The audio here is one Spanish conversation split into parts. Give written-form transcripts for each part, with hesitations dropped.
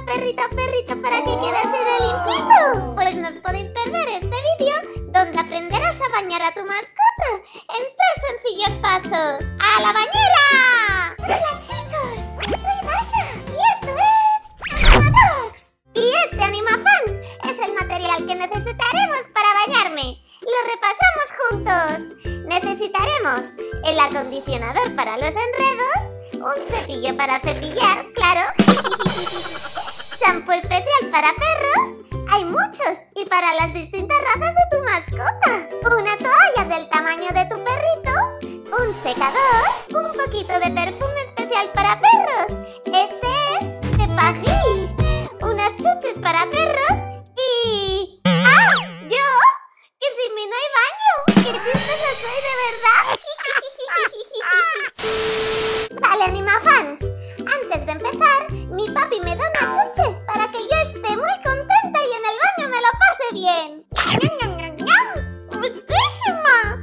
perrito, perrito, para que quede así de limpito. Pues no os podéis perder este vídeo donde aprenderás a bañar a tu mascota en 3 sencillos pasos. ¡A la bañera! Hola chicos, soy Dasha y esto es Animadogs. Y este Animafans es el material que necesitaremos para bañarme. Lo repasamos juntos. Necesitaremos el acondicionador para los enredos, un cepillo para cepillar, claro, champú especial para perros, hay muchos, y para las distintas razas de tu mascota, una toalla del tamaño de tu perrito, un secador, un poquito de perfume especial para perros, este es de Pajil, unas chuches para perros y... ¡ah! ¡Yo! ¡Que sin mí no hay baño! ¡Qué chistosa soy de verdad! Vale, Animafans, antes de empezar, mi papi me da una chuche para que yo esté muy contenta y en el baño me lo pase bien. ¡Riquísima!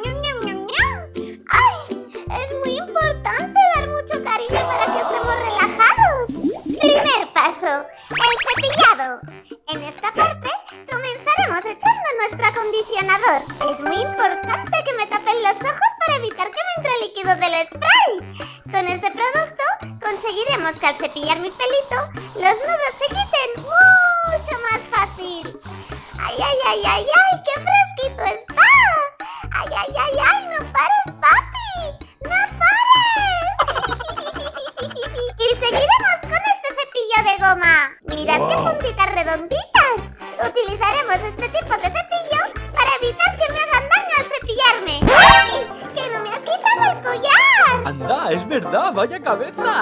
¡Ay! Es muy importante dar mucho cariño para que estemos relajados. Primer paso, el cepillado. En esta parte comenzaremos echando nuestro acondicionador. Es muy importante que me tapen los ojos para evitar que me entre el líquido del spray. Con este producto conseguiremos que al cepillar mi pelito los nudos se quiten mucho más fácil. ¡Ay, ay, ay, ay, ay! ¡Qué fresquito está! ¡Ay, ay, ay, ay! ¡No pares, papi! ¡No pares! Y seguiremos con este cepillo de goma. ¡Mirad qué puntitas redonditas! Utilizaremos este tipo de cepillo para evitar que me hagan daño al cepillarme. ¡Ay! ¡Que no me has quitado el collar! ¡Anda! ¡Es verdad! ¡Vaya cabeza!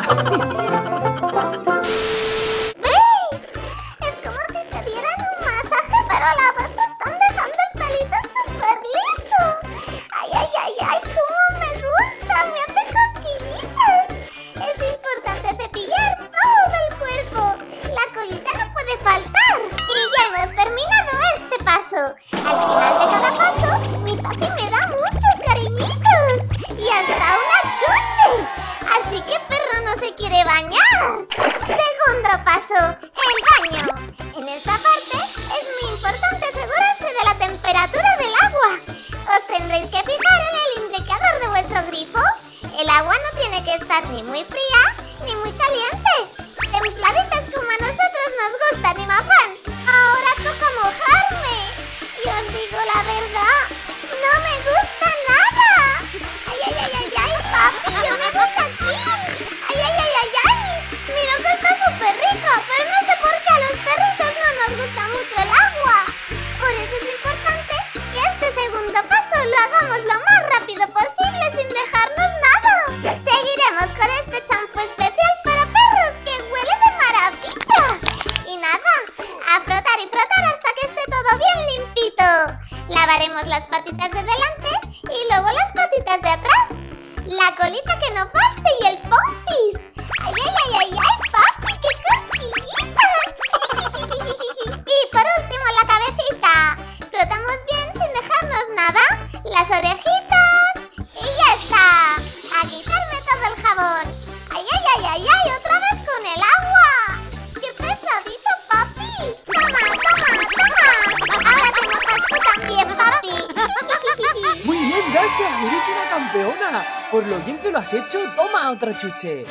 ¿Veis? Es como si te dieran un masaje, pero a la vez te están dejando el pelito súper liso. ¡Ay, ay, ay, ay! ¡Cómo me gusta! ¡Me hace cosquillitas! Es importante cepillar todo el cuerpo. La colita no puede faltar. Y ya hemos terminado este paso. Al final de cada paso, mi papi me da muchos cariñitos. Y hasta una chuche. Así que perro no se quiere bañar. Segundo paso, el baño. En esta parte es muy importante asegurarse de la temperatura del agua. Os tendréis que fijar en el indicador de vuestro grifo. El agua no tiene que estar ni muy fría ni muy caliente. Templaditas como a nosotros nos gusta, Animafans. Ahora toca mojarme. Y os digo la verdad, no me gusta nada. Ay, ay, ay, ay, ay, papi, yo me gusta aquí. Ay, ay, ay, ay, ay. Mira que está súper rica, pero no sé por qué a los perritos no nos gusta mucho el agua. Por eso es importante que este segundo paso lo hagamos lo más rápido posible sin dejarnos nada. Seguiremos con este champú especial para perros que huele de maravilla. Y nada, a frotar y frotar hasta que esté todo bien limpito. Lavaremos las patitas de delante y luego las patitas de atrás. La colita que no falte y el pompis. ¡Ay, ay, ay, ay, ay, papi! ¡Qué cosquillitas! Y por último la cabecita. Frotamos bien sin dejarnos nada. Las orejitas. Y ya está. A quitarme todo el jabón. ¡Ay, ay, ay, ay, ay! ¡Otra vez con el agua! ¡Qué pesadito, papi! ¡Toma, toma, toma! Ahora te mojas tú también, papi. ¡Muy bien, Dasha! ¡Eres una campeona! Por lo bien que lo has hecho, toma otra chuche.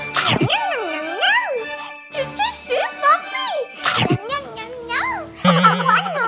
¡Chuche sí, papi! ¡Ñam, ñam, ñam! ¡Agua no!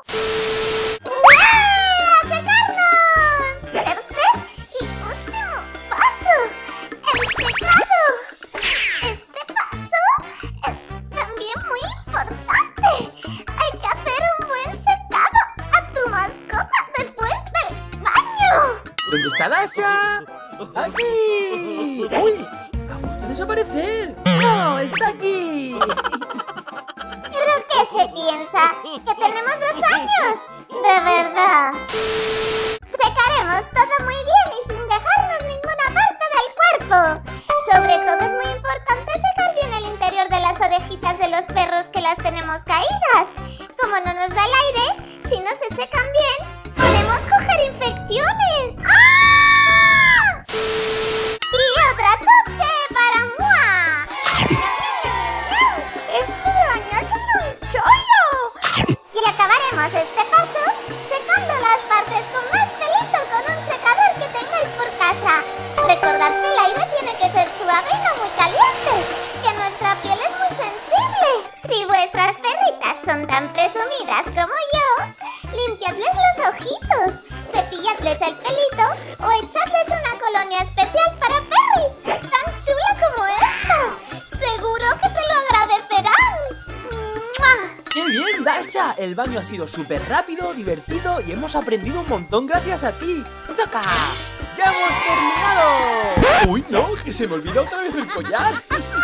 ¡Ué! ¡A secarnos! Tercer y último paso, el secado. Este paso es también muy importante. Hay que hacer un buen secado a tu mascota después del baño. ¿Dónde está Dasha? ¡Aquí! ¡Uy! ¡Ha vuelto a desaparecer! ¡No! ¡Está aquí! ¿Pero qué se piensa? ¿Que tenemos 2 años? De verdad. Secaremos todo muy bien y sin dejarnos ninguna parte del cuerpo. Sobre todo es muy importante secar bien el interior de las orejitas de los perros que las tenemos caídas. Como no nos da el aire, si no se secan bien, podemos coger infecciones. ¡Ah! Y otra chuche para moi. Esto Sasha, el baño ha sido súper rápido, divertido y hemos aprendido un montón gracias a ti. ¡Choca! ¡Ya hemos terminado! ¡Uy, no! ¡Que se me olvidó otra vez el collar!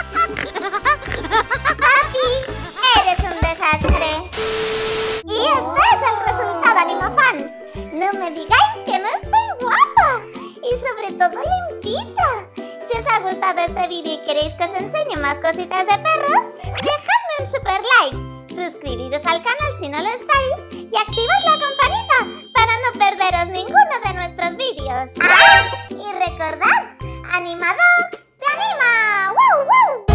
¡Papi! ¡Eres un desastre! Y este es el resultado, AnimoFans. No me digáis que no estoy guapa. Y sobre todo limpita. Si os ha gustado este vídeo y queréis que os enseñe más cositas de perros, dejadme un super like. Suscribiros al canal si no lo estáis y activad la campanita para no perderos ninguno de nuestros vídeos. ¡Ah! Y recordad, Animadogs te anima. ¡Wow, wow!